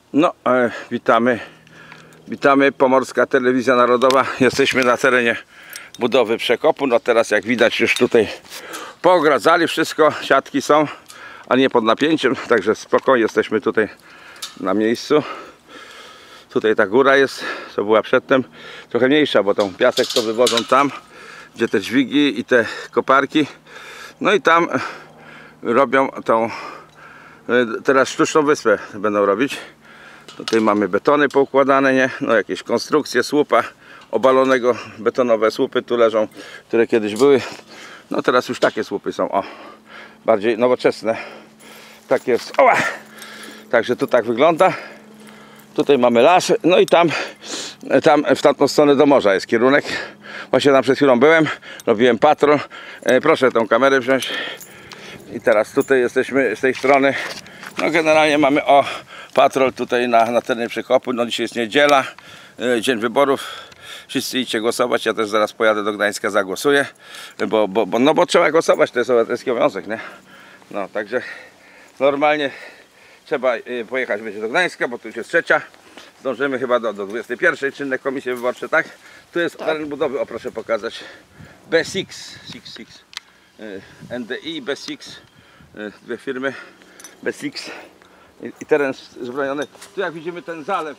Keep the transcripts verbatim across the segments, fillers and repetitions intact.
No, e, witamy. Witamy, Pomorska Telewizja Narodowa. Jesteśmy na terenie budowy przekopu. No teraz, jak widać, już tutaj poogradzali wszystko. Siatki są, a nie pod napięciem. Także spokojnie jesteśmy tutaj na miejscu. Tutaj ta góra jest, co była przedtem, trochę mniejsza, bo tą piasek to wywożą tam, gdzie te dźwigi i te koparki. No i tam robią tą, teraz sztuczną wyspę będą robić. Tutaj mamy betony poukładane, nie? No jakieś konstrukcje, słupa obalonego, betonowe słupy tu leżą, które kiedyś były. No teraz już takie słupy są, o, bardziej nowoczesne. Tak jest, oła! Także to tak wygląda. Tutaj mamy las, no i tam, tam w tamtą stronę do morza jest kierunek. Właśnie tam przed chwilą byłem, robiłem patrol. E, proszę tą kamerę wziąć. I teraz tutaj jesteśmy z tej strony. No generalnie mamy o patrol tutaj na, na terenie przekopu. No dzisiaj jest niedziela, e, dzień wyborów. Wszyscy idźcie głosować. Ja też zaraz pojadę do Gdańska, zagłosuję. Bo, bo, bo, no bo trzeba głosować, to jest obywatelski obowiązek, nie? No także normalnie trzeba pojechać będzie do Gdańska, bo tu już jest trzecia. Zdążymy chyba do, do dwudziestej pierwszej. Czynne komisje wyborcze, tak? Tu jest tak. Teren budowy, o proszę pokazać. B sześć, sześć, sześć. N D I, B sześć, dwie firmy, B sześć. I, i teren zbrojony. Tu jak widzimy ten zalew.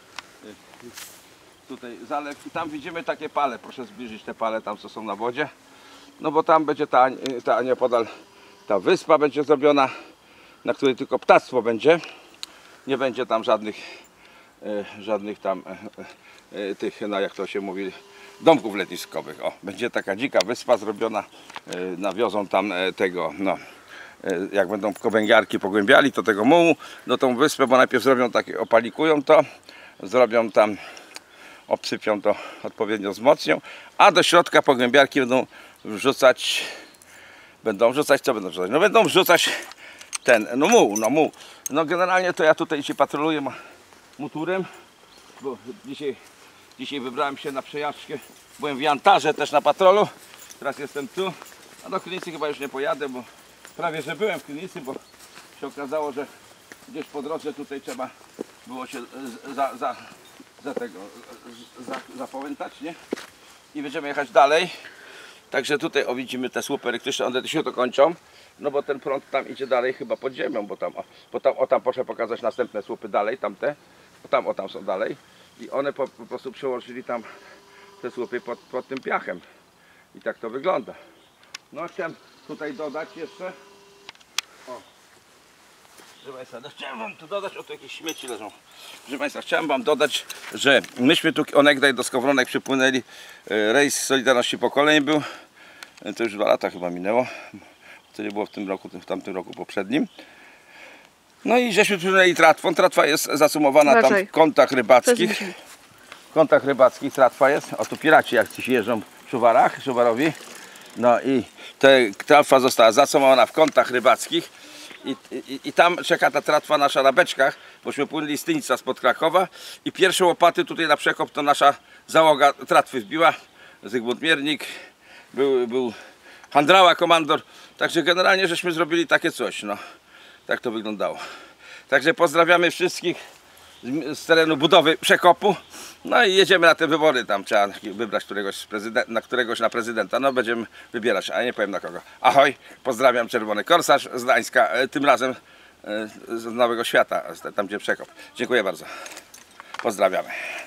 Tutaj zalew i tam widzimy takie pale. Proszę zbliżyć te pale tam, co są na wodzie. No bo tam będzie ta, ta nieopodal ta wyspa będzie zrobiona, na której tylko ptactwo będzie. Nie będzie tam żadnych e, żadnych tam e, e, tych, no jak to się mówi, domków letniskowych. O, będzie taka dzika wyspa zrobiona. E, nawiozą tam e, tego, no e, jak będą węgiarki pogłębiali, to tego mułu do tą wyspę, bo najpierw zrobią takie, opalikują to, zrobią tam, obsypią to, odpowiednio wzmocnią, a do środka pogłębiarki będą wrzucać, będą wrzucać, co będą wrzucać? No będą wrzucać ten, no muł, no muł. No generalnie to ja tutaj się patroluję motorem, bo dzisiaj, dzisiaj wybrałem się na przejażdżkę, byłem w Jantarze też na patrolu, teraz jestem tu, a do Krynicy chyba już nie pojadę, bo prawie że byłem w Krynicy, bo się okazało, że gdzieś po drodze tutaj trzeba było się za, za, za tego, za, zapamiętać, nie? I będziemy jechać dalej. Także tutaj o, widzimy te słupy elektryczne, one się to kończą. No bo ten prąd tam idzie dalej chyba pod ziemią, bo tam, o, bo tam, o tam proszę pokazać następne słupy dalej, tamte, o tam, o tam są dalej. I one po, po prostu przełożyli tam te słupy pod, pod tym piachem. I tak to wygląda. No chciałem tutaj dodać jeszcze, o, proszę Państwa, no chciałem Wam tu dodać, o tu jakieś śmieci leżą. Proszę Państwa, chciałem Wam dodać, że myśmy tu onegdaj do Skowronek przypłynęli, rejs Solidarności Pokoleń był, to już dwa lata chyba minęło. To nie było w tym roku, w tamtym roku poprzednim. No i żeśmy przypłynęli tratwą. Tratwa jest zasumowana Raczej. tam w kątach rybackich. W kątach rybackich tratwa jest. O tu piraci jak ci jeżdżą w szuwarach, szuwarowi. No i te, tratwa została zasumowana w kątach rybackich. I, i, I tam czeka ta tratwa nasza na beczkach, bośmy płynęli z Tyńca spod Krakowa i pierwsze łopaty tutaj na przekop to nasza załoga tratwy wbiła. Zygmunt Miernik, był, był Handrała, komandor. Także generalnie żeśmy zrobili takie coś, no. Tak to wyglądało. Także pozdrawiamy wszystkich z, z terenu budowy przekopu. No i jedziemy na te wybory, tam trzeba wybrać któregoś z prezydenta, na któregoś na prezydenta. No będziemy wybierać, a nie powiem na kogo. Ahoj, pozdrawiam, Czerwony Korsarz z Gdańska, tym razem z Nowego Świata, tam gdzie przekop. Dziękuję bardzo. Pozdrawiamy.